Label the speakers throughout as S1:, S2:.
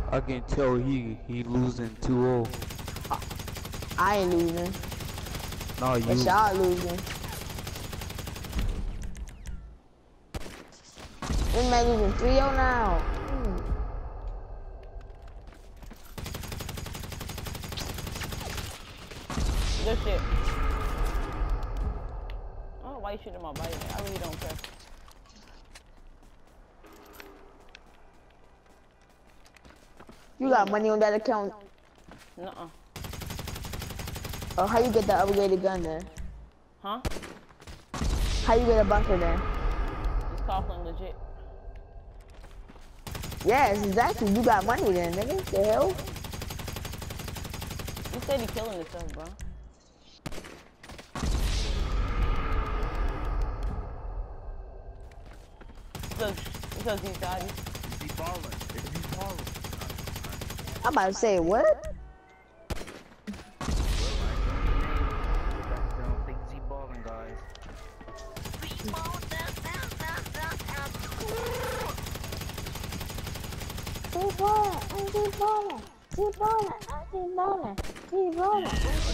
S1: I can tell he losing 2-0.
S2: I ain't losing.
S1: No,
S2: But
S1: you.
S2: y'all losing. This man losing 3-0 now.
S3: Good shit. I don't know why you shooting my body. I really don't care.
S2: You got money on that account?
S3: Nuh-uh.
S2: Oh, how you get the upgraded gun then?
S3: Huh?
S2: How you get a bunker then?
S3: Just coughing legit.
S2: Yes, exactly. You got money then, nigga. The hell?
S3: You said he killing himself, bro. Because he's got it.
S4: Is he balling? Is he balling?
S2: I'm about to say, what?
S4: I don't think he's balling, guys.
S2: Keep balling, I'm keep balling. Keep balling, I'm keep balling. Keep balling.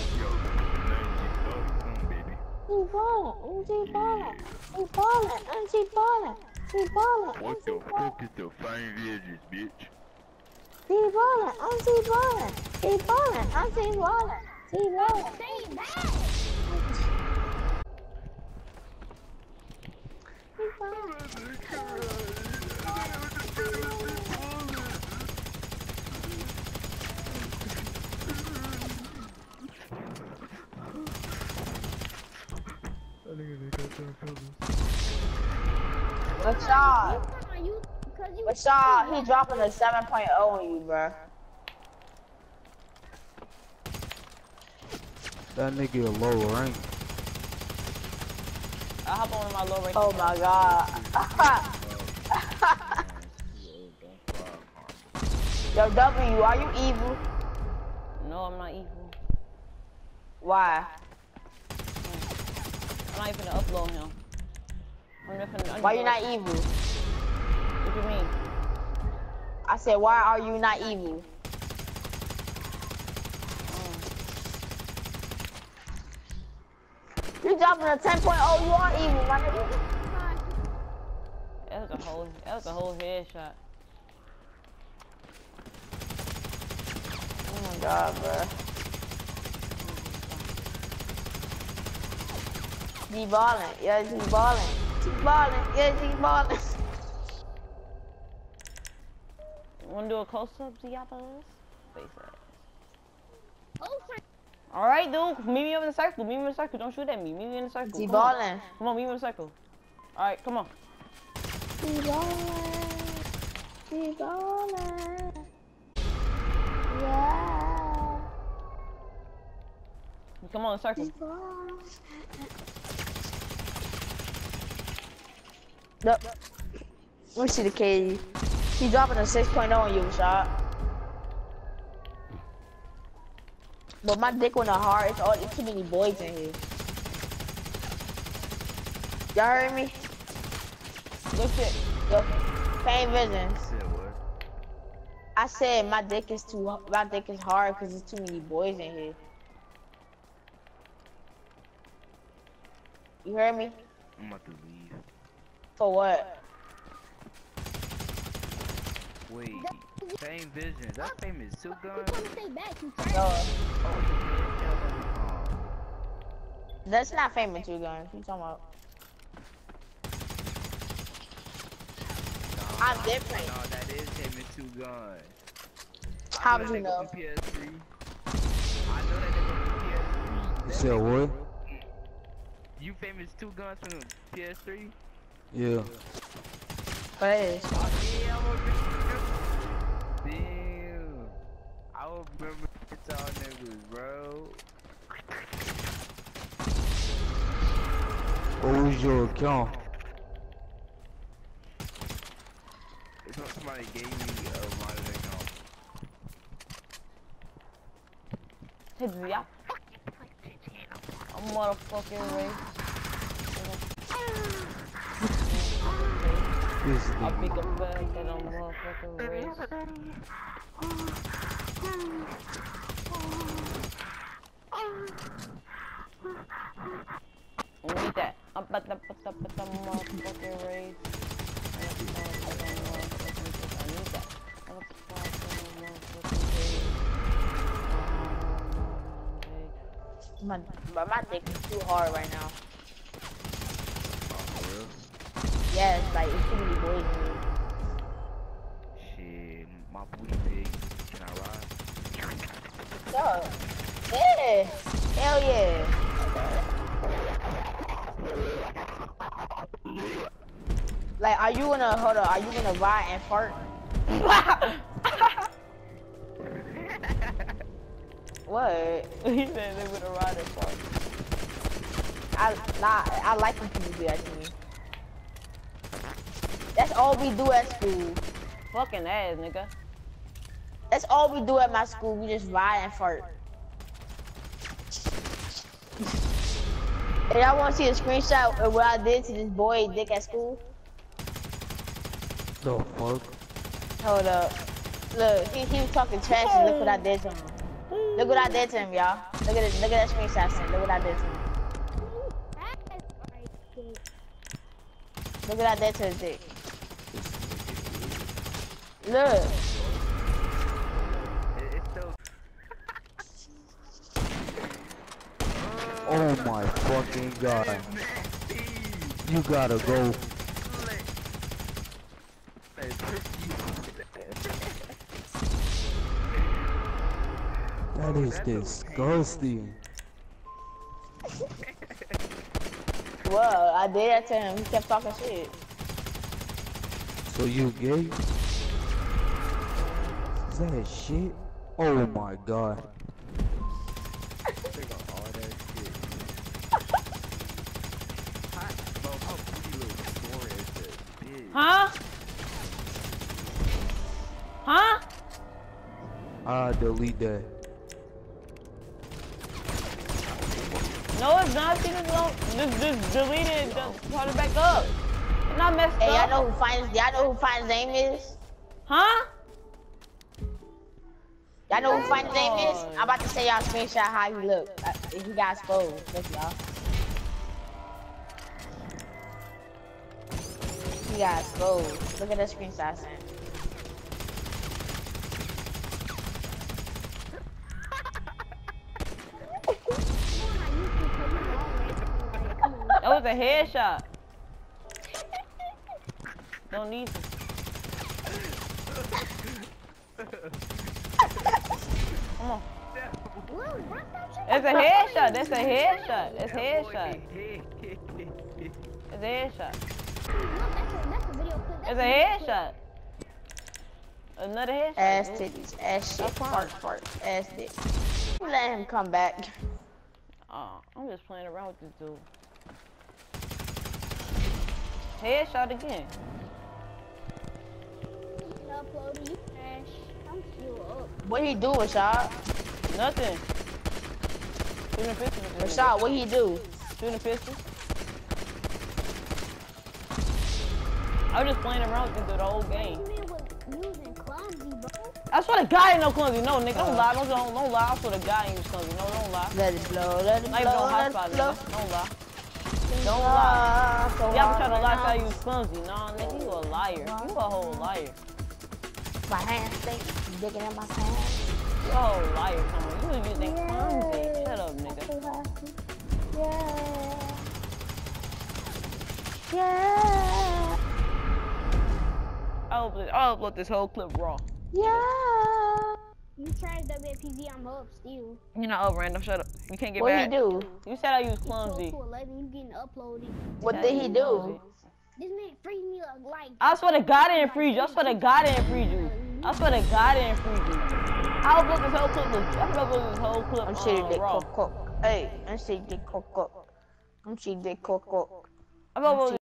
S2: Keep balling, I'm keep balling. Keep balling, I'm keep balling. Keep balling,
S4: What the fuck is the fine visions, bitch?
S2: keep balling, I'm keep balling. Keep balling, I'm keep balling. Keep balling. Keep Rashad, he dropping a 7.0 on you, bro.
S1: That nigga a low rank.
S3: I hop on my low rank.
S2: Oh my god. Yo, W, are you evil?
S3: No, I'm not evil.
S2: Why?
S3: I'm not even gonna upload him. I'm not finna,
S2: Why you not evil?
S3: What you mean?
S2: I said, why are you not evil? You dropping a 10.0, you are evil, my nigga.
S3: That was a whole headshot.
S2: Oh my god, bro. He ballin', yes, he ballin'. He ballin', yes, he ballin'.
S3: Wanna do a close-up, Diablos? Face ass. Alright, dude. Meet me over in the circle. Meet me in the circle. Don't shoot at me. Meet me in the circle.
S2: He
S3: Come on.
S2: ballin'.
S3: Come on, meet me in the circle. Alright, come on.
S2: He ballin'. He ballin'. Yeah.
S3: Come on, in the circle.
S2: He ballin'. Nope. Let me see the KD. He dropping a 6.0 on you, shot. But my dick on the heart, it's too many boys in here. Y'all heard me?
S3: Good shit.
S2: Yo, Pain Visions.
S4: Said what?
S2: I said my dick is hard because there's too many boys in here. You heard me?
S4: I'm about to leave.
S2: For what?
S4: Wait, Fame Visions. That Fame is two guns.
S2: No,
S4: Oh,
S2: that's not Fame with 2 guns. What you talking about? I'm different.
S4: no, that is Fame with two guns.
S2: How
S4: I
S2: would
S4: know
S2: you
S4: that nigga
S2: know?
S4: from PS3. I know that nigga from PS3.
S1: You said what?
S4: You famous two guns from PS3?
S1: Yeah.
S2: Hey.
S4: Oh, yeah, I remember. Damn. I remember it's all niggas, bro.
S1: What was your account?
S4: It's not somebody gave me a monitor account.
S3: Hey, yeah. I'm motherfucking ready.
S1: This
S3: I pick
S1: nigga.
S3: up back at a motherfucking race. Need that. I'm about to put up with the motherfucking race. I need that.
S2: My dick is too hard right now.
S4: For real?
S2: Yeah, it's like it's too many boys in me.
S4: Shit, my booty big. Can I ride?
S2: So, yeah, hell yeah. Like, are you gonna hold up? Are you gonna ride and fart? What?
S3: He said they would have ride it for.
S2: I like when people do that to me. That's all we do at school.
S3: Fucking ass, nigga.
S2: That's all we do at my school. We just ride and fart. And y'all want to see a screenshot of what I did to this boy dick at school?
S1: The fuck?
S2: Hold up. Look, he was talking trash and look what I did to him. Look what I did to him, y'all. Look at that screenshot, son. Look what I did to him. Look what I did to his dick. Look.
S4: It's so.
S1: Oh my fucking god. You gotta go. That is disgusting.
S2: Well, I did that to him. He kept talking shit.
S1: So you gay? Is that a shit? Oh my god.
S3: Huh? Huh?
S1: I'll delete that.
S3: No, it's not. She just just delete it. Just put it back up. It's not messed
S2: Hey,
S3: up.
S2: y'all know who Fine's name is?
S3: Huh?
S2: Y'all know who Fine's name is? I'm about to say y'all screenshot how he look. He got exposed. Look, y'all. He got exposed. Look at the screenshot, son.
S3: That was a headshot. Don't need to. Come on. It's a headshot. That's a headshot. That's a headshot. It's a headshot. It's a headshot. Another headshot.
S2: Ass titties, ass shit, fart, ass dick. Let him come back.
S3: I'm just playing around with this dude. Headshot again.
S2: What he do, Rashad?
S3: Nothing. Shooting pistols.
S2: Rashad, what he do?
S3: Shooting pistols. I was just playing around with this dude the whole game. I swear to God ain't no clumsy. No, nigga, don't lie. Don't lie. I swear to God ain't no clumsy. No, don't lie.
S2: Let it blow, let it
S3: Not even
S2: blow,
S3: on
S2: let
S3: hotspot,
S2: it blow.
S3: nigga. Don't lie. Don't lie.
S2: So
S3: Y'all
S2: hard
S3: trying to
S2: right
S3: lie
S2: now.
S3: how you was clumsy. Nah, nigga, you a liar. You a whole liar.
S2: My hands stink, digging in my pants.
S3: You a whole liar, come on. You was using clumsy. Shut up, nigga.
S2: Yeah.
S3: I'll upload this whole clip raw.
S2: Yeah.
S5: You tried WPG, I'm up still.
S3: You're not up, random. Shut up. You can't get
S2: What
S3: back.
S2: he do?
S3: You said I was
S5: It's
S3: clumsy.
S5: 12 to 11, you getting uploaded.
S2: What
S3: Yeah,
S2: did he
S3: you
S2: do?
S3: clumsy.
S5: This man freed me like.
S3: I swear to God I didn't freeze you. I swear to God I didn't freeze you. I swear to God I didn't freeze you. I'll upload this whole clip. I'm gonna upload this whole clip
S2: I'm shitting dick
S3: raw.
S2: cook. Hey, I'm shitting dick cook. I'm shitting dick cook.
S3: I'm gonna upload